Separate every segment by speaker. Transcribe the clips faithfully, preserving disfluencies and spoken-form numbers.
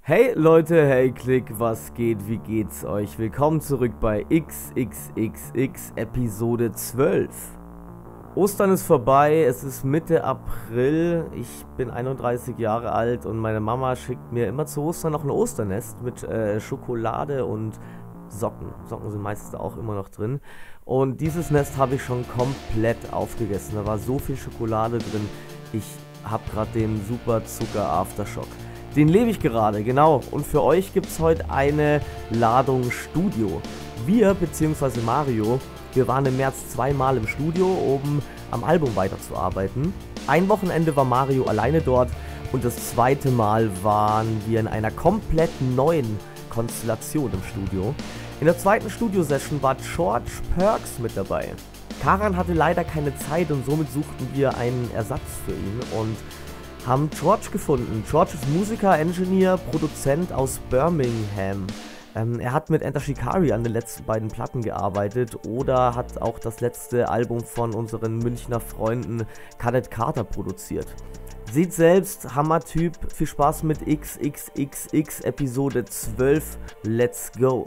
Speaker 1: Hey Leute, hey Klick, was geht, wie geht's euch? Willkommen zurück bei X X X X Episode zwölf. Ostern ist vorbei, es ist Mitte April, ich bin einunddreißig Jahre alt und meine Mama schickt mir immer zu Ostern noch ein Osternest mit äh, Schokolade und Socken. Socken sind meistens auch immer noch drin. Und dieses Nest habe ich schon komplett aufgegessen, da war so viel Schokolade drin, ich habe gerade den super Zucker Aftershock. Den lebe ich gerade, genau. Und für euch gibt es heute eine Ladung Studio. Wir, beziehungsweise Mario, wir waren im März zweimal im Studio, um am Album weiterzuarbeiten. Ein Wochenende war Mario alleine dort und das zweite Mal waren wir in einer komplett neuen Konstellation im Studio. In der zweiten Studiosession war George Perks mit dabei. Karan hatte leider keine Zeit und somit suchten wir einen Ersatz für ihn und haben George gefunden. George ist Musiker, Engineer, Produzent aus Birmingham. Ähm, er hat mit Enter Shikari an den letzten beiden Platten gearbeitet oder hat auch das letzte Album von unseren Münchner Freunden Cadet Carter produziert. Seht selbst, Hammer-Typ, viel Spaß mit X X X X Episode zwölf, let's go!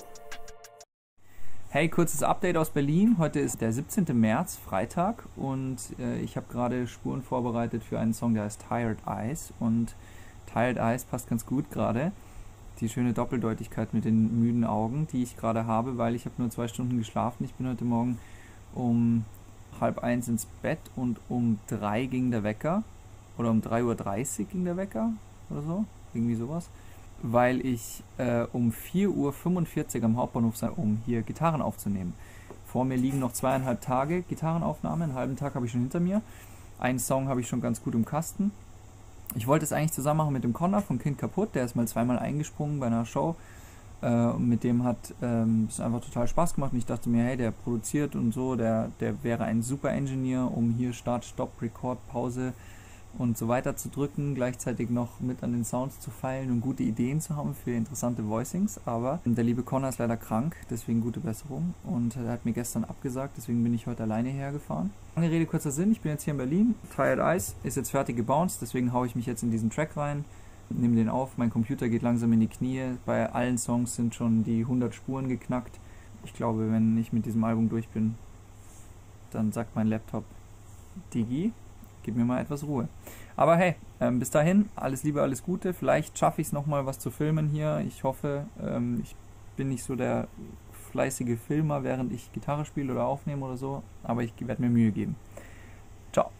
Speaker 2: Hey, kurzes Update aus Berlin. Heute ist der siebzehnte März, Freitag, und äh, ich habe gerade Spuren vorbereitet für einen Song, der heißt Tired Eyes, und Tired Eyes passt ganz gut gerade. Die schöne Doppeldeutigkeit mit den müden Augen, die ich gerade habe, weil ich habe nur zwei Stunden geschlafen. Ich bin heute Morgen um halb eins ins Bett und um drei ging der Wecker, oder um drei Uhr dreißig ging der Wecker oder so, irgendwie sowas. Weil ich äh, um vier Uhr fünfundvierzig am Hauptbahnhof sei, um hier Gitarren aufzunehmen. Vor mir liegen noch zweieinhalb Tage Gitarrenaufnahme, einen halben Tag habe ich schon hinter mir. Einen Song habe ich schon ganz gut im Kasten. Ich wollte es eigentlich zusammen machen mit dem Connor von Kind Kaputt, der ist mal zweimal eingesprungen bei einer Show. Äh, und mit dem hat ähm, es einfach total Spaß gemacht und ich dachte mir, hey, der produziert und so, der, der wäre ein super Engineer, um hier Start, Stopp, Record, Pause und so weiter zu drücken, gleichzeitig noch mit an den Sounds zu feilen und gute Ideen zu haben für interessante Voicings, aber der liebe Connor ist leider krank, deswegen gute Besserung, und er hat mir gestern abgesagt, deswegen bin ich heute alleine hergefahren. Lange Rede, kurzer Sinn, ich bin jetzt hier in Berlin, Tired Eyes ist jetzt fertig gebounced, deswegen haue ich mich jetzt in diesen Track rein, nehme den auf, mein Computer geht langsam in die Knie, bei allen Songs sind schon die hundert Spuren geknackt. Ich glaube, wenn ich mit diesem Album durch bin, dann sagt mein Laptop, Digi, gib mir mal etwas Ruhe. Aber hey, ähm, bis dahin, alles Liebe, alles Gute. Vielleicht schaffe ich es nochmal, was zu filmen hier. Ich hoffe, ähm, ich bin nicht so der fleißige Filmer, während ich Gitarre spiele oder aufnehme oder so. Aber ich werde mir Mühe geben. Ciao.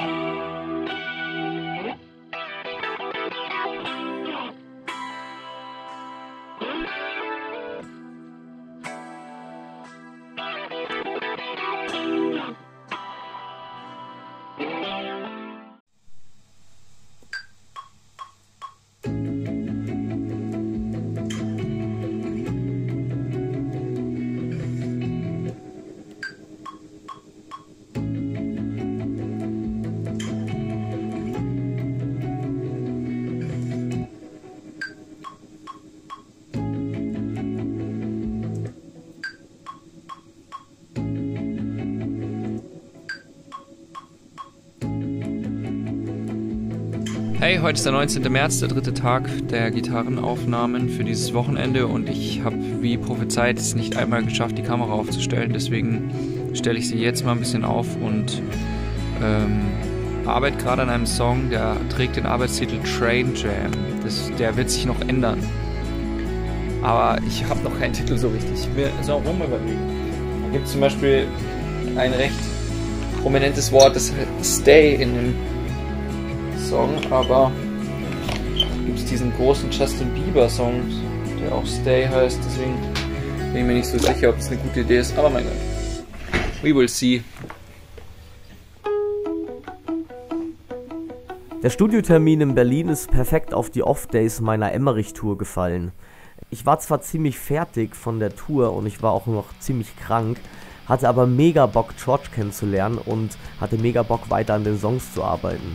Speaker 2: Hey, heute ist der neunzehnte März, der dritte Tag der Gitarrenaufnahmen für dieses Wochenende, und ich habe wie prophezeit es nicht einmal geschafft, die Kamera aufzustellen, deswegen stelle ich sie jetzt mal ein bisschen auf und ähm, arbeite gerade an einem Song, der trägt den Arbeitstitel Train Jam. Das, der wird sich noch ändern, aber ich habe noch keinen Titel so richtig. Ich will es auch rum überlegen. Da gibt es zum Beispiel ein recht prominentes Wort, das heißt Stay in dem Song, aber gibt es diesen großen Justin Bieber Song, der auch Stay heißt, deswegen bin ich mir nicht so sicher, ob es eine gute Idee ist, aber mein Gott, we will see.
Speaker 1: Der Studiotermin in Berlin ist perfekt auf die Off-Days meiner Emmerich-Tour gefallen. Ich war zwar ziemlich fertig von der Tour und ich war auch noch ziemlich krank, hatte aber mega Bock, George kennenzulernen und hatte mega Bock, weiter an den Songs zu arbeiten.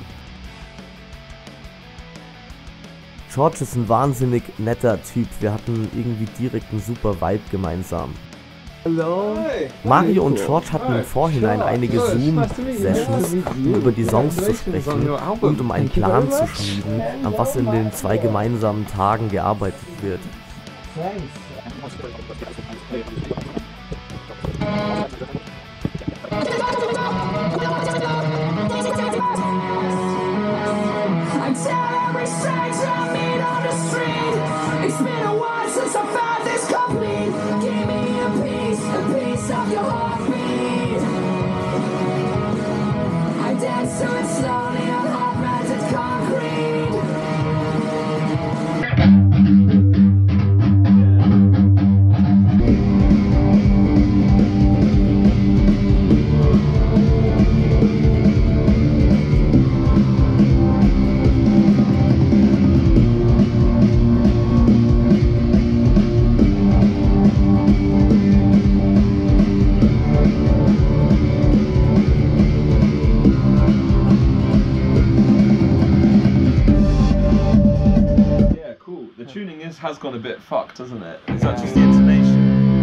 Speaker 1: George ist ein wahnsinnig netter Typ, wir hatten irgendwie direkt einen super Vibe gemeinsam. Mario und George hatten im Vorhinein einige Zoom-Sessions, um über die Songs zu sprechen und um einen Plan zu schmieden, an was in den zwei gemeinsamen Tagen gearbeitet wird.
Speaker 3: Has gone a bit fucked, hasn't it? Is that just the intonation?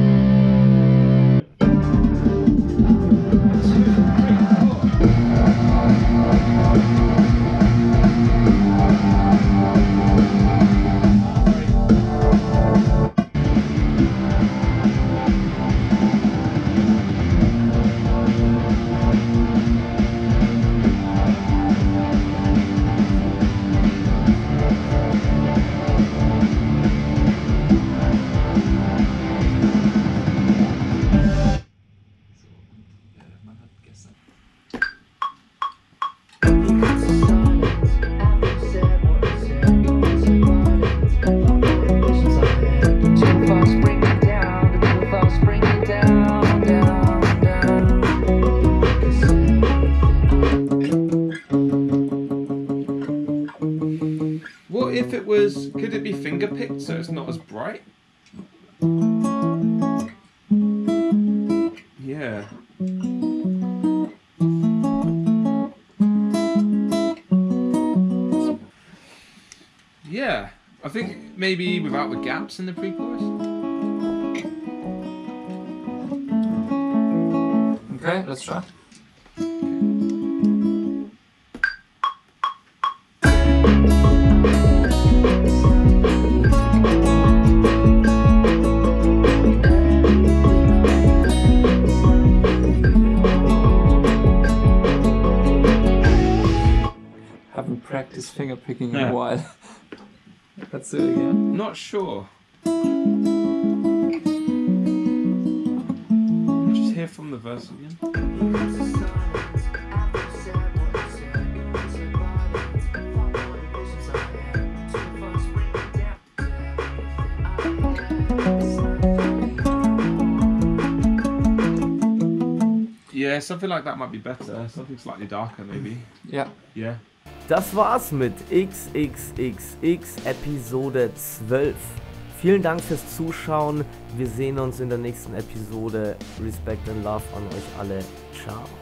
Speaker 3: What if it was, could it be finger picked so it's not as bright? Yeah. Yeah, I think maybe without the gaps in the pre-chorus.
Speaker 2: Okay, let's try. Haven't practiced finger picking in
Speaker 3: Yeah.
Speaker 2: a while. Let's do it again.
Speaker 3: Not sure. Just hear from the verse again. Yeah, something like that might be better. Something slightly darker, maybe.
Speaker 2: Ja.
Speaker 3: Yeah.
Speaker 1: Das war's mit X X X X Episode zwölf. Vielen Dank fürs Zuschauen. Wir sehen uns in der nächsten Episode. Respect and Love an euch alle. Ciao.